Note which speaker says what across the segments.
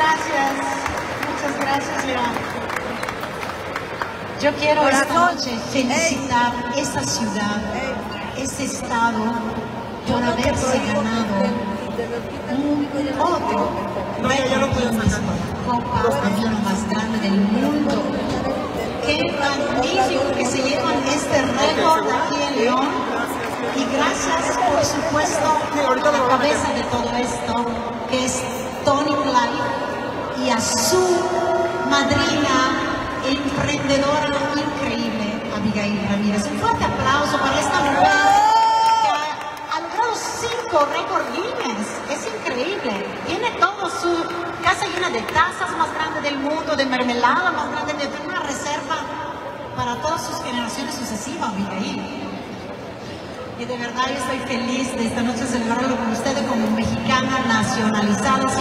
Speaker 1: Muchas gracias, Lea. Yo quiero esta noche felicitar esta ciudad, este estado, por haberse ganado otro Copa Andino más grande del mundo. Qué magnífico que se llevan este récord aquí en León. Y gracias, por supuesto, a la cabeza de todo esto, que es Tony Clay, y a su madrina, emprendedora increíble, Abigail Ramírez. Un fuerte aplauso para esta mujer que ha logrado 5 récords Guinness. Es increíble. Tiene todo, su casa llena de tazas más grande del mundo, de mermelada más grande, de una reserva para todas sus generaciones sucesivas, Abigail. Y de verdad yo estoy feliz de esta noche celebrarlo con ustedes como mexicana nacionalizada 100%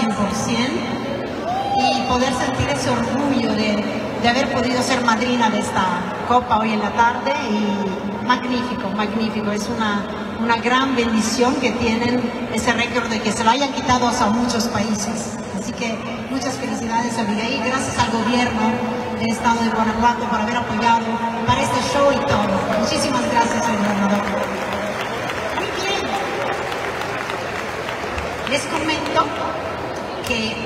Speaker 1: y poder sentir ese orgullo de haber podido ser madrina de esta copa hoy en la tarde. Y magnífico, magnífico. Es una gran bendición que tienen ese récord de que se lo hayan quitado a muchos países. Así que muchas felicidades, Abigail. Gracias al gobierno del estado de Guanajuato por haber apoyado para este show y todo. Muchísimas gracias, señor gobernador. Les comento que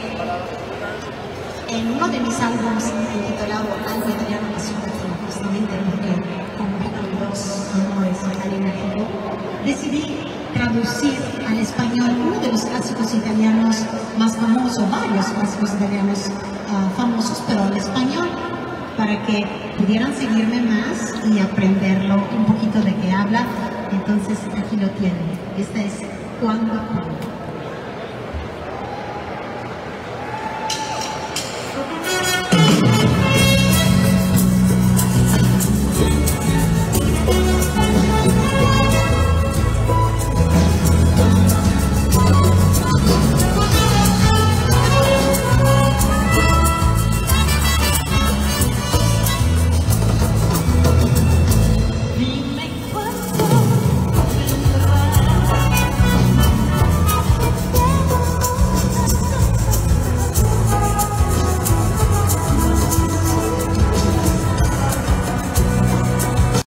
Speaker 1: en uno de mis álbumes titulado Algo Italiano Nacional, justamente porque combino los amores al México, decidí traducir al español uno de los clásicos italianos más famosos, varios clásicos italianos famosos, pero al español, para que pudieran seguirme más y aprenderlo un poquito de qué habla. Entonces aquí lo tienen. Esta es Cuando.